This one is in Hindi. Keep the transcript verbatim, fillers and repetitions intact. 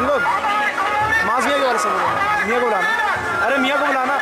लोग। मास मियाँ के बारे में सब मियाँ को बुलाना। अरे मियाँ को बुलाना।